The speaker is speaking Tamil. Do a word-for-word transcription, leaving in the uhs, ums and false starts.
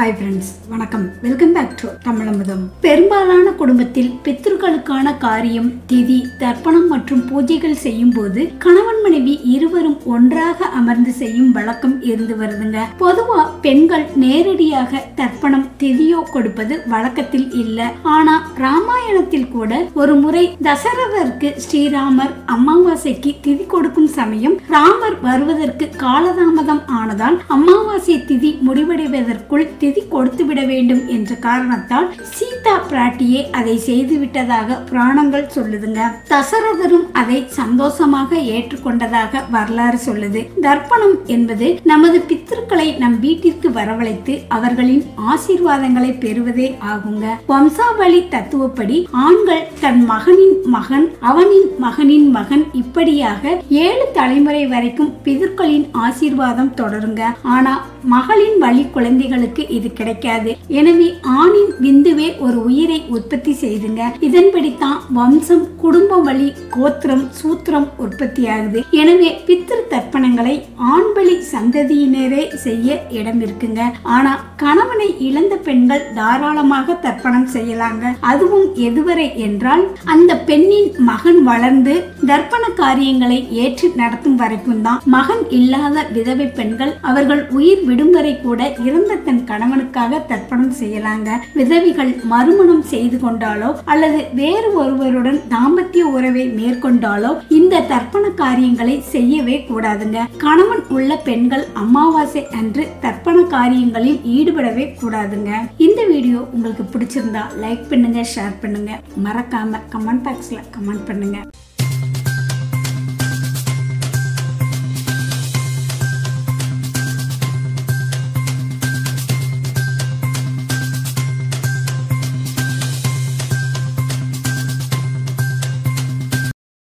ஹாய் ஃப்ரெண்ட்ஸ், வணக்கம். Welcome back to Tamizhamudham. பெரும்பாலான குடும்பத்தில் பித்ருக்களுக்கான காரியம், திதி, தர்ப்பணம் மற்றும் பூஜைகள் செய்யும் போது கணவன் மனைவி இருவரும் ஒன்றாக அமர்ந்து செய்யும் வழக்கம் இருந்து வருதுங்க. பொதுவா பெண்கள் நேரடியாக தர்ப்பணம், திதியோ கொடுப்பது வழக்கத்தில் இல்ல. ஆனா ராமாயணத்தில் கூட ஒரு முறை தசரதருக்கு ஸ்ரீராமர் அமாவாசைக்கு திதி கொடுக்கும் சமயம் ராமர் வருவதற்கு காலதாமதம் ஆனதால் அமாவாசை திதி முடிவடைவதற்குள் திதி கொடுத்து விட வேண்டும் என்ற காரணத்தால் சீதா பிராட்டியே அதை செய்து விட்டதாக புராணங்கள் சொல்லுதுங்க. தசரதரும் அதை சந்தோஷமாக ஏற்றுக்கொண்டதாக வரலாறு சொல்லுது. தர்ப்பணம் என்பது நமது பித்ருக்களை நம் வீட்டிற்கு வரவழைத்து அவர்களின் ஆசீர்வாதங்களை பெறுவதே ஆகுங்க. வம்சாவளி தத்துவப்படி ஆண்கள் தன் மகனின் மகன், அவனின் மகனின் மகன், இப்படியாக ஏழு தலைமுறை வரைக்கும் பிதற்களின் ஆசீர்வாதம் தொடருங்க. ஆனா மகளின் வழி குழந்தைகளுக்கு இது கிடைக்காது. எனவே ஆணின் விந்துவே ஒரு உயிரை உற்பத்தி செய்துங்க. இதன்படித்தான் வம்சம், குடும்ப வழி, கோத்திரம், சூத்திரம் உற்பத்தி ஆகுது. எனவே பித்ரு தர்ப்பணங்களை ஆண்பலி சந்ததியினரே செய்ய இடம் இருக்குங்க. ஆனா கணவனை இழந்த பெண்கள் தாராளமாக தர்ப்பணம் செய்யலாங்க. அதுவும் எதுவரை என்றால் அந்த பெண்ணின் மகன் வளர்ந்து தர்ப்பண காரியங்களை ஏற்று நடத்தும் வரைக்கும் தான். மகன் இல்லாத விதவை பெண்கள் அவர்கள் உயிர் விடும் வரை கூட இறந்த தன் கணவனுக்காக தர்ப்பணம் செய்யலாங்க. விதவிகள் மறுமணம் செய்து கொண்டாலோ அல்லது வேறு ஒருவருடன் தாம்பத்திய உறவை மேற்கொண்டாலோ இந்த தர்ப்பண காரியங்களை செய்யவே கூடாதுங்க. கணவன் உள்ள பெண்கள் அமாவாசை அன்று தர்ப்பண காரியங்களில் ஈடுபடவே கூடாதுங்க. இந்த வீடியோ உங்களுக்கு பிடிச்சிருந்தா லைக் பண்ணுங்க, ஷேர் பண்ணுங்க, மறக்காம கமெண்ட் பாக்ஸ்ல கமெண்ட் பண்ணுங்க.